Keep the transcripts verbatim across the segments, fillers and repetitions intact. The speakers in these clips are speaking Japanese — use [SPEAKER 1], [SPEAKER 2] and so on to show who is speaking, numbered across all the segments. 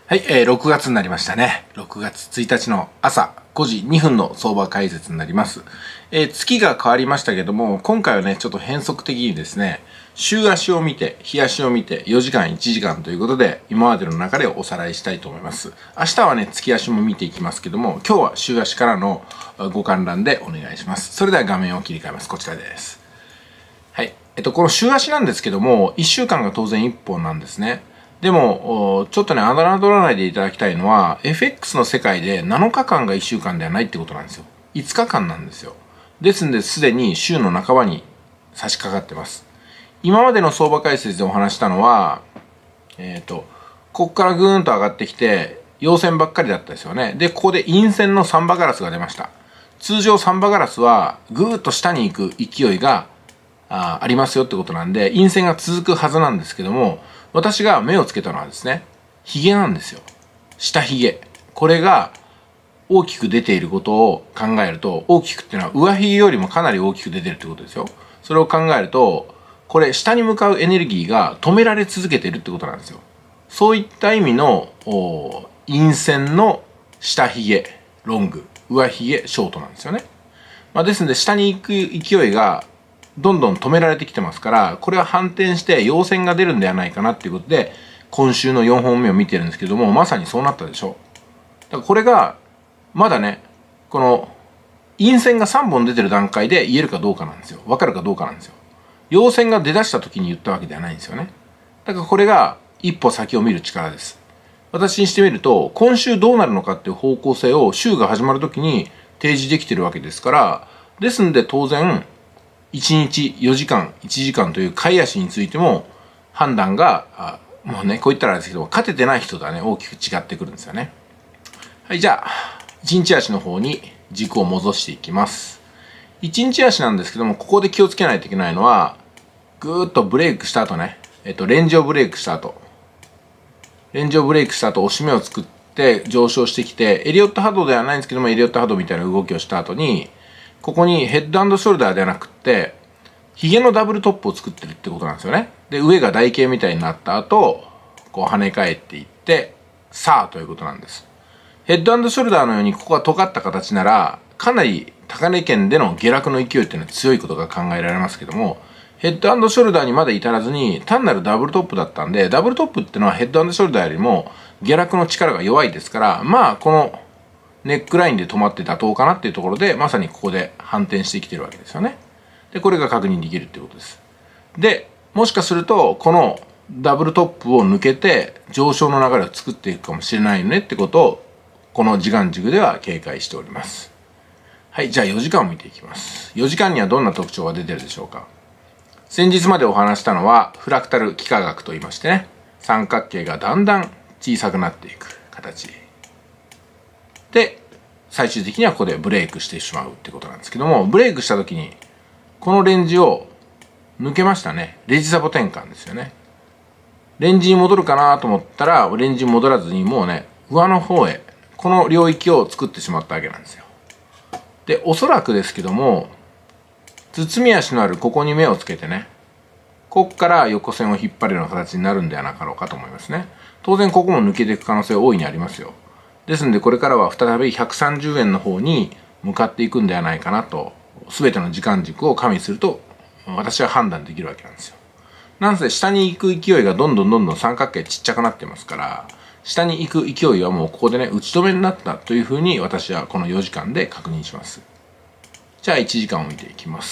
[SPEAKER 1] はい、えー、ろくがつになりましたね。ろくがつついたちの朝ごじにふんの相場解説になります。えー、月が変わりましたけども、今回はね、ちょっと変則的にですね、週足を見て、日足を見て、よじかん、いちじかんということで、今までの流れをおさらいしたいと思います。明日はね、月足も見ていきますけども、今日は週足からのご観覧でお願いします。それでは画面を切り替えます。こちらです。はい。えっと、この週足なんですけども、いっしゅうかんが当然いっぽんなんですね。でも、ちょっとね、侮らないでいただきたいのは、エフエックス の世界でなのかかんがいっしゅうかんではないってことなんですよ。いつかかんなんですよ。ですんで、すでに週の半ばに差し掛かってます。今までの相場解説でお話したのは、えっと、ここからぐーんと上がってきて、陽線ばっかりだったですよね。で、ここで陰線のサンバガラスが出ました。通常サンバガラスは、ぐーっと下に行く勢いが あ, ありますよってことなんで、陰線が続くはずなんですけども、私が目をつけたのはですね、ヒゲなんですよ。下ヒゲ。これが大きく出ていることを考えると、大きくっていうのは上髭よりもかなり大きく出てるってことですよ。それを考えると、これ下に向かうエネルギーが止められ続けてるってことなんですよ。そういった意味の陰線の下髭、ロング、上髭、ショートなんですよね。まあ、ですので下に行く勢いがどんどん止められてきてますから、これは反転して陽線が出るんではないかなっていうことで、今週のよんほんめを見てるんですけども、まさにそうなったでしょう。だからこれが、まだね、この、陰線がさんぼん出てる段階で言えるかどうかなんですよ。わかるかどうかなんですよ。陽線が出だした時に言ったわけではないんですよね。だからこれが一歩先を見る力です。私にしてみると、今週どうなるのかっていう方向性を週が始まる時に提示できてるわけですから、ですんで当然、いちにちよじかん、いちじかんという買い足についても判断が、もうね、こう言ったらあれですけど、勝ててない人とはね、大きく違ってくるんですよね。はい、じゃあ、いちにち足の方に軸を戻していきます。いちにち足なんですけども、ここで気をつけないといけないのは、ぐーっとブレイクした後ね、えっと、レンジをブレイクした後、レンジをブレイクした後、押し目を作って上昇してきて、エリオット波動ではないんですけども、エリオット波動みたいな動きをした後に、ここにヘッド&ショルダーではなくって、ヒゲのダブルトップを作ってるってことなんですよね。で、上が台形みたいになった後、こう跳ね返っていって、さあということなんです。ヘッド&ショルダーのようにここが尖った形なら、かなり高値圏での下落の勢いっていうのは強いことが考えられますけども、ヘッド&ショルダーにまで至らずに、単なるダブルトップだったんで、ダブルトップっていうのはヘッド&ショルダーよりも下落の力が弱いですから、まあ、この、ネックラインで止まって妥当かなっていうところで、まさにここで反転してきてるわけですよね。で、これが確認できるっていうことです。で、もしかすると、このダブルトップを抜けて上昇の流れを作っていくかもしれないよねってことを、この時間軸では警戒しております。はい、じゃあよじかんを見ていきます。よじかんにはどんな特徴が出てるでしょうか。先日までお話したのは、フラクタル幾何学と言いましてね、三角形がだんだん小さくなっていく形。で、最終的にはここでブレイクしてしまうってことなんですけども、ブレイクした時に、このレンジを抜けましたね。レンジサポ転換ですよね。レンジに戻るかなと思ったら、レンジに戻らずにもうね、上の方へ、この領域を作ってしまったわけなんですよ。で、おそらくですけども、包み足のあるここに目をつけてね、ここから横線を引っ張るような形になるんではなかろうかと思いますね。当然ここも抜けていく可能性は大いにありますよ。ですのでこれからは再びひゃくさんじゅうえんの方に向かっていくんではないかなと、全ての時間軸を加味すると私は判断できるわけなんですよ。なんせ下に行く勢いがどんどんどんどん三角形ちっちゃくなってますから、下に行く勢いはもうここでね、打ち止めになったというふうに私はこのよじかんで確認します。じゃあいちじかんを見ていきます。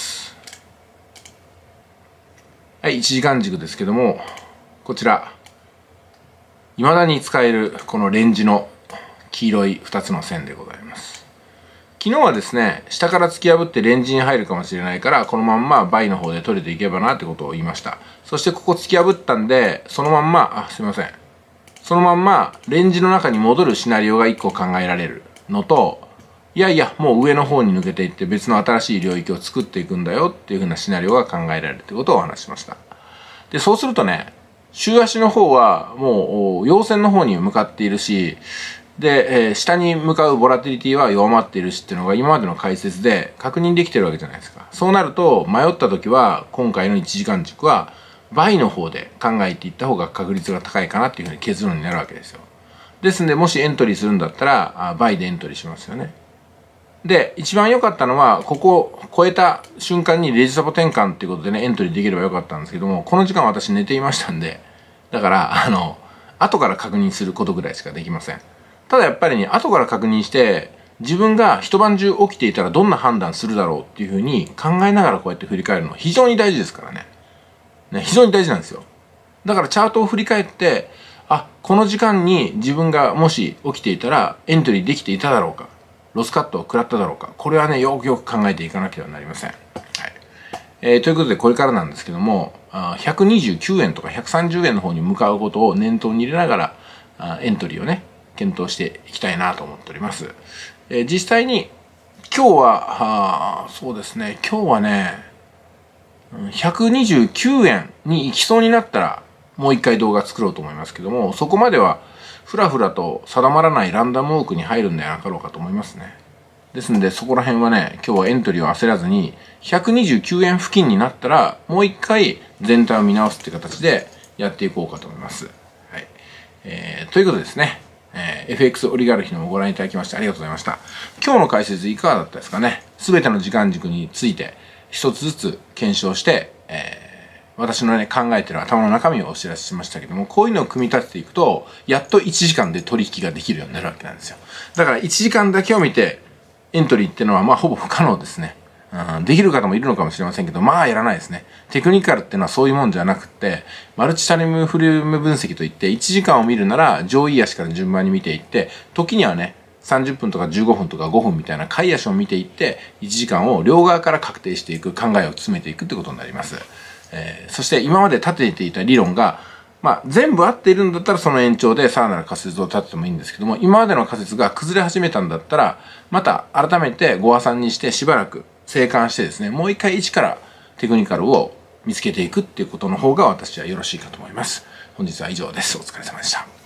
[SPEAKER 1] はい、いちじかん軸ですけども、こちら、未だに使えるこのレンジの黄色いふたつの線でございます。昨日はですね、下から突き破ってレンジに入るかもしれないから、このまんまバイの方で取れていけばなってことを言いました。そしてここ突き破ったんで、そのまんま、あ、すいません。そのまんまレンジの中に戻るシナリオがいっこ考えられるのと、いやいや、もう上の方に抜けていって別の新しい領域を作っていくんだよっていうふうなシナリオが考えられるということをお話ししました。で、そうするとね、週足の方はもう陽線の方に向かっているし、で、えー、下に向かうボラティリティは弱まっているしっていうのが今までの解説で確認できてるわけじゃないですか。そうなると迷った時は今回のいちじかん軸は倍の方で考えていった方が確率が高いかなっていうふうに結論になるわけですよ。 ですんで、もしエントリーするんだったら、バイでエントリーしますよね。で、一番良かったのは、ここを超えた瞬間にレジサポ転換っていうことでね、エントリーできればよかったんですけども、この時間私寝ていましたんで、だから、あの、後から確認することぐらいしかできません。ただやっぱりね、後から確認して、自分が一晩中起きていたらどんな判断するだろうっていうふうに考えながらこうやって振り返るのは非常に大事ですからね。ね、非常に大事なんですよ。だからチャートを振り返って、あ、この時間に自分がもし起きていたらエントリーできていただろうか、ロスカットを食らっただろうか、これはね、よくよく考えていかなければなりません。はい。えー、ということでこれからなんですけども、ひゃくにじゅうきゅうえんとかひゃくさんじゅうえんの方に向かうことを念頭に入れながら、あエントリーをね、検討していきたいなと思っております。えー、実際に今日は、あそうですね、今日はね、ひゃくにじゅうきゅうえんに行きそうになったら、もう一回動画作ろうと思いますけども、そこまではふらふらと定まらないランダムウォークに入るんではなかろうかと思いますね。ですんで、そこら辺はね、今日はエントリーを焦らずに、ひゃくにじゅうきゅうえん付近になったら、もう一回全体を見直すっていう形でやっていこうかと思います。はい。えー、ということでですね、えー、エフエックス オリガルヒのもご覧いただきましてありがとうございました。今日の解説いかがだったですかね。すべての時間軸について一つずつ検証して、えー私のね、考えてる頭の中身をお知らせしましたけども、こういうのを組み立てていくと、やっといちじかんで取引ができるようになるわけなんですよ。だからいちじかんだけを見て、エントリーっていうのはまあほぼ不可能ですね。うん、できる方もいるのかもしれませんけど、まあやらないですね。テクニカルっていうのはそういうもんじゃなくって、マルチタイムフレーム分析といって、いちじかんを見るなら上位足から順番に見ていって、時にはね、さんじゅっぷんとかじゅうごふんとかごふんみたいな買い足を見ていって、いちじかんを両側から確定していく、考えを詰めていくってことになります。えー、そして今まで立てていた理論が、まあ、全部合っているんだったらその延長でさらなる仮説を立ててもいいんですけども、今までの仮説が崩れ始めたんだったら、また改めてご破算にしてしばらく静観してですね、もう一回一からテクニカルを見つけていくっていうことの方が私はよろしいかと思います。本日は以上です。お疲れ様でした。